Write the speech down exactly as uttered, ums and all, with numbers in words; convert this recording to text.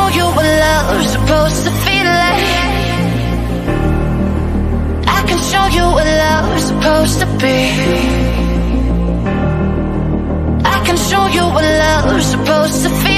show you what love's supposed to feel like. I can show you what love's supposed to be. I can show you what love's supposed to feel